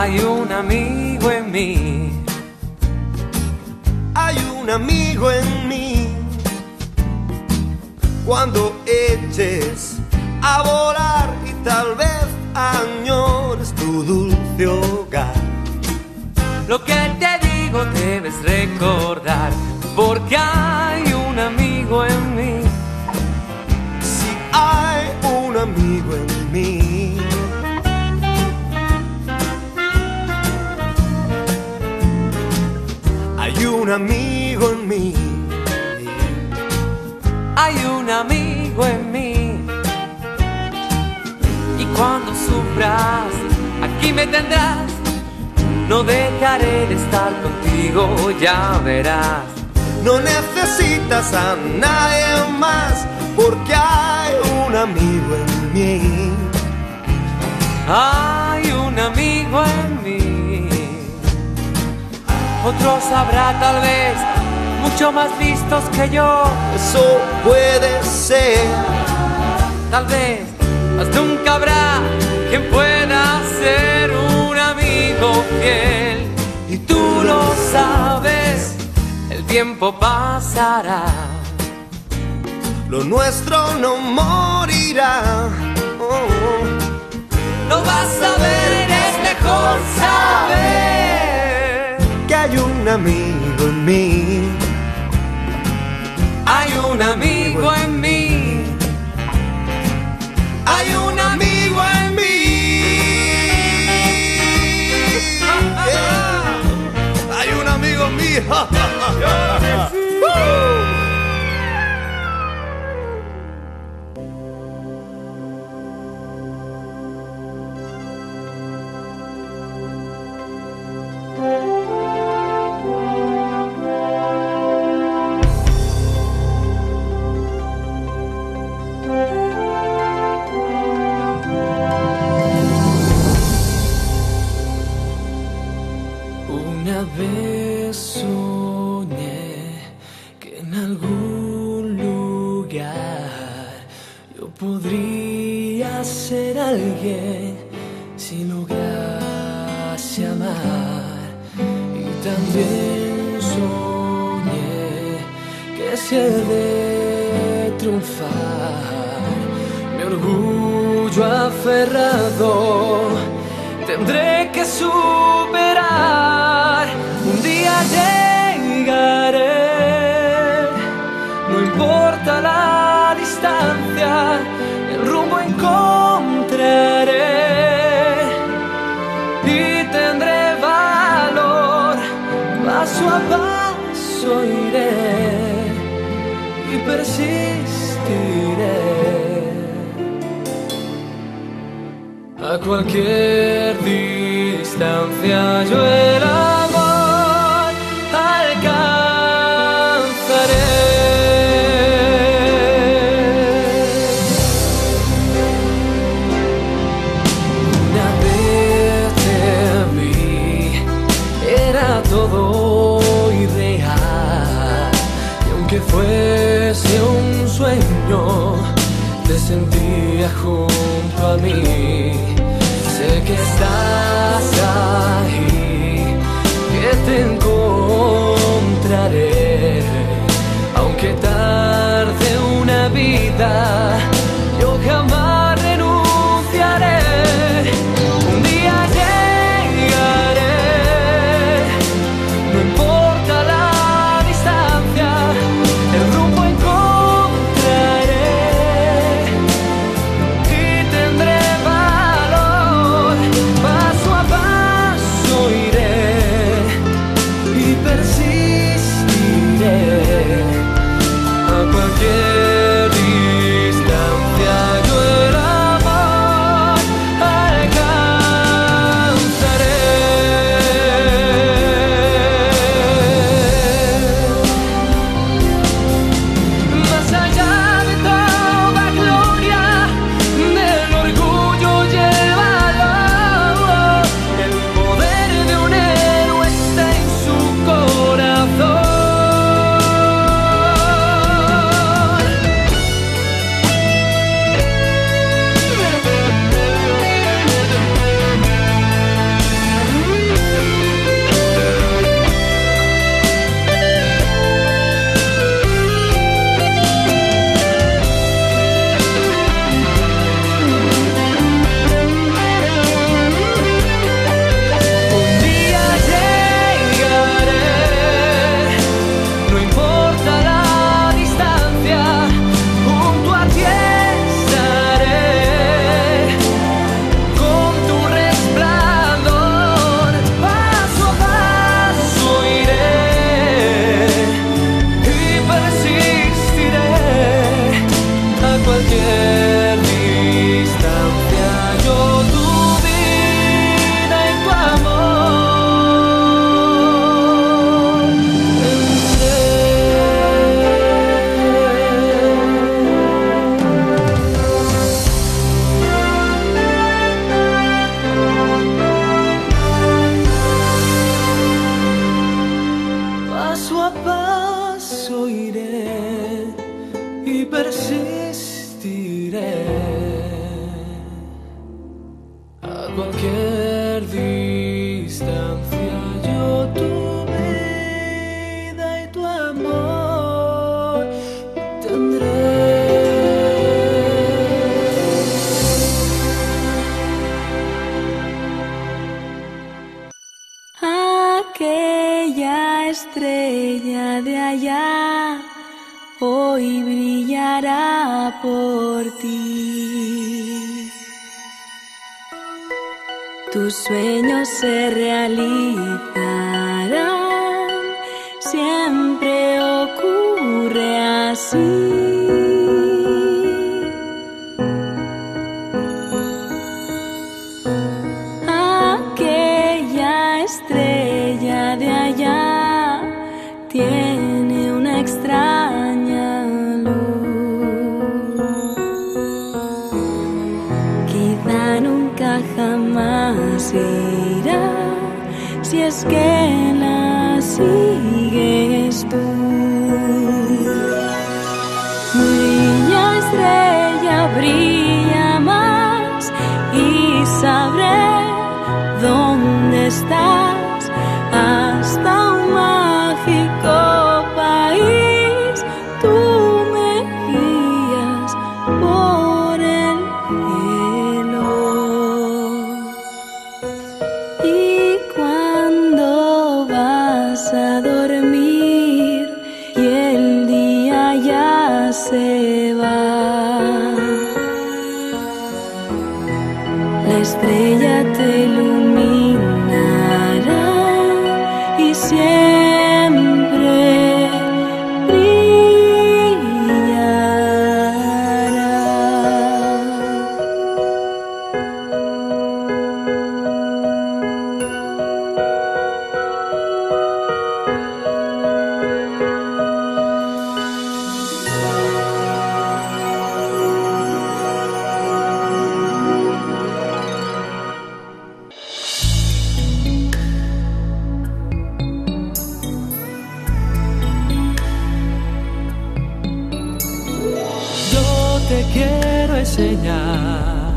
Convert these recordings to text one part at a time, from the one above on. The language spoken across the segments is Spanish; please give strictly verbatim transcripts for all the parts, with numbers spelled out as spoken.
Hay un amigo en mí. Hay un amigo en mí. Cuando eches a volar y tal vez añores tu dulce hogar, Lo que te digo debes recordar, porque hay un amigo en mí. si hay un amigo en mí. Hay un amigo en mí. Hay un amigo en mí. Y cuando sufras, aquí me tendrás. No dejaré de estar contigo, ya verás. No necesitas a nadie más, porque hay un amigo en mí. Hay un amigo en mí. Otros habrá tal vez mucho más listos que yo. Eso puede ser. Tal vez, mas nunca habrá quien pueda ser un amigo fiel. Y tú lo sabes, el tiempo pasará. Lo nuestro no morirá. Oh. Lo vas a ver, es mejor saber Que hay un amigo en mí. hay un amigo en mí. Hay un amigo en mí. Yeah. Hay un amigo en mí. Una vez soñé que en algún lugar yo podría ser alguien si lograse amar. Y también soñé que si he de triunfar, mi orgullo aferrado tendré que superar. Un día llegaré, no importa la distancia, el rumbo encontraré y tendré valor. Paso a paso iré y persistiré. A cualquier distancia yo el amor alcanzaré. Una vez te vi, era todo irreal, y aunque fuese un sueño, te sentía junto a mí. Sé que estás ahí, que te encontraré. Aunque tarde una vida, yo jamás renunciaré. Un día llegaré, no importa la distancia, el rumbo encontraré y tendré valor. Paso a paso iré y a paso iré y persistiré a cualquier distancia. Yo tu vida y tu amor tendré. Aquella estrella de allá hoy brillará por ti. Tus sueños se realizarán, siempre ocurre así. Aquella estrella de allá tiene una extraña luz. Quizá nunca jamás irá, si es que la sigues tú. Brilla estrella, brilla más y sabré dónde estás, hasta un mágico país. Tú me guías por el cielo, y cuando vas a dormir y el día ya se va, la estrella te iluminará y siempre brillará. Te quiero enseñar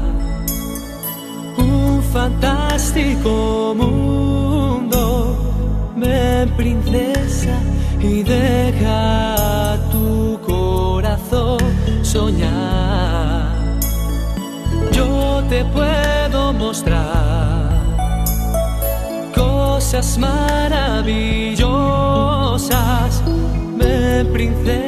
un fantástico mundo. Ven, princesa, y deja tu corazón soñar. Yo te puedo mostrar cosas maravillosas. Ven, princesa,